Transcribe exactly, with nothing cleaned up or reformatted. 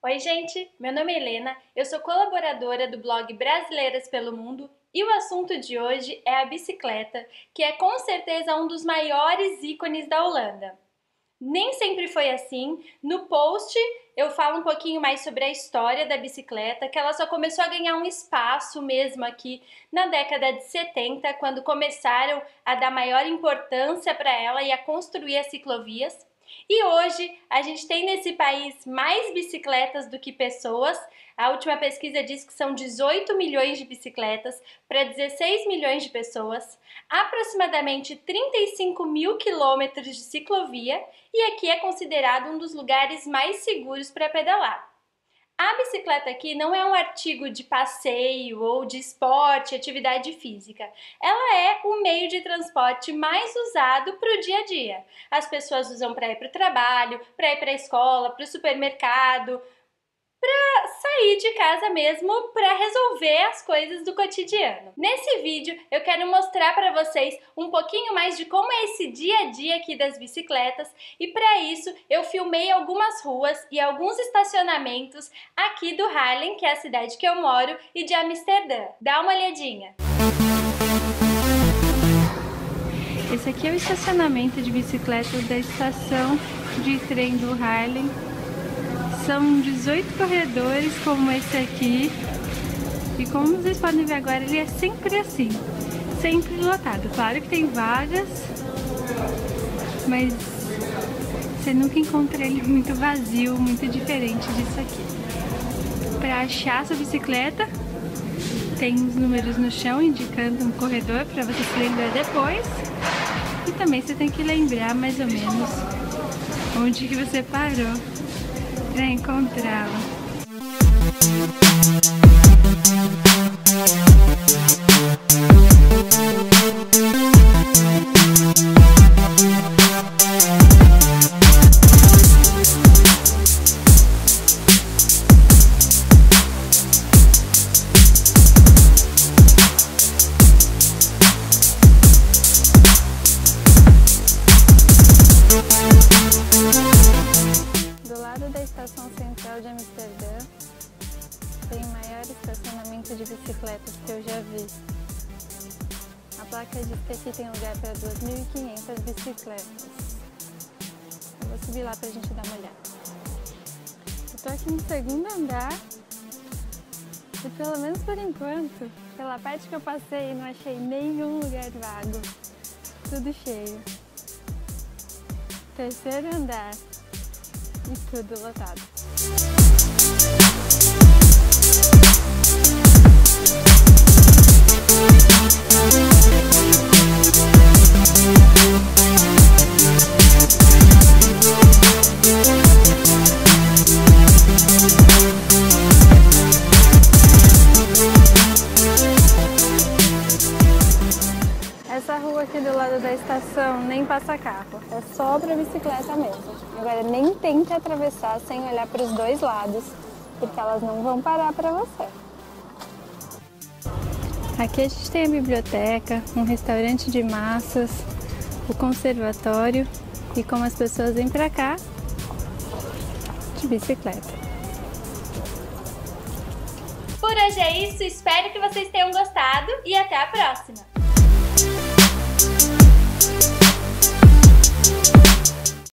Oi gente, meu nome é Helena, eu sou colaboradora do blog Brasileiras pelo Mundo e o assunto de hoje é a bicicleta, que é com certeza um dos maiores ícones da Holanda. Nem sempre foi assim. No post eu falo um pouquinho mais sobre a história da bicicleta, que ela só começou a ganhar um espaço mesmo aqui na década de setenta, quando começaram a dar maior importância para ela e a construir as ciclovias. E hoje a gente tem nesse país mais bicicletas do que pessoas. A última pesquisa diz que são dezoito milhões de bicicletas para dezesseis milhões de pessoas, aproximadamente trinta e cinco mil quilômetros de ciclovia, e aqui é considerado um dos lugares mais seguros para pedalar. A bicicleta aqui não é um artigo de passeio ou de esporte, atividade física. Ela é o meio de transporte mais usado para o dia a dia. As pessoas usam para ir para o trabalho, para ir para a escola, para o supermercado, para sair de casa mesmo, para resolver as coisas do cotidiano. Nesse vídeo eu quero mostrar para vocês um pouquinho mais de como é esse dia a dia aqui das bicicletas, e para isso eu filmei algumas ruas e alguns estacionamentos aqui do Haarlem, que é a cidade que eu moro, e de Amsterdã. Dá uma olhadinha! Esse aqui é o estacionamento de bicicletas da estação de trem do Haarlem. São dezoito corredores como esse aqui, e como vocês podem ver agora, ele é sempre assim, sempre lotado. Claro que tem vagas, mas você nunca encontra ele muito vazio, muito diferente disso aqui. Para achar sua bicicleta, tem os números no chão indicando um corredor para você se lembrar depois, e também você tem que lembrar mais ou menos onde que você parou para encontrá-la. Estação central de Amsterdã tem o maior estacionamento de bicicletas que eu já vi. A placa diz que aqui tem lugar para duas mil e quinhentas bicicletas. Eu vou subir lá pra gente dar uma olhada. Eu tô aqui no segundo andar e, pelo menos por enquanto, pela parte que eu passei, não achei nenhum lugar vago. Tudo cheio. Terceiro andar. E tudo lotado. Essa rua aqui do lado da estação nem passa carro, é só para bicicleta mesmo. Agora nem tente atravessar sem olhar para os dois lados, porque elas não vão parar para você. Aqui a gente tem a biblioteca, um restaurante de massas, o conservatório e como as pessoas vêm para cá de bicicleta. Por hoje é isso, espero que vocês tenham gostado e até a próxima!